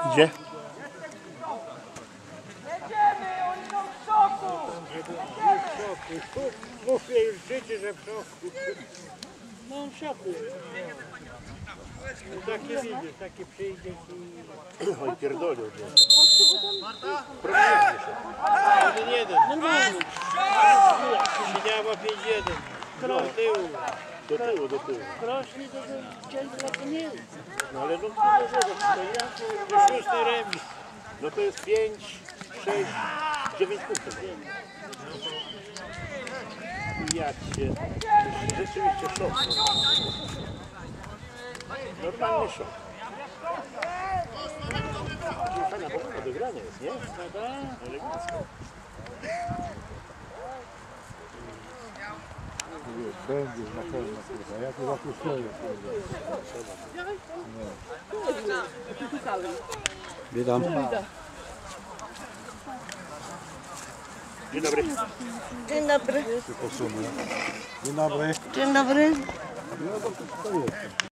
Gdzie? Jedziemy, oni są w szoku! Mówię już życie, że w szoku. No w szoku. No, takie widzisz, takie przyjdzie i... Oj, pierdolił. Jeden. Normalnie. Siedziała 5-1. Do tyłu. Do tyłu. Krośni to ciężko to nie jest. No ale no, To szósty remis. no to jest 5, 6, 9 punktów. Jak się... Rzeczywiście szok. Normalny szok. Fajna odegranie jest, nie? Elegancko. Będzie na pewno, kurwa. Ja to zapuszczuję, kurwa. Witam. Dzień dobry. Dzień dobry. Dzień dobry. Dzień dobry. No to jest.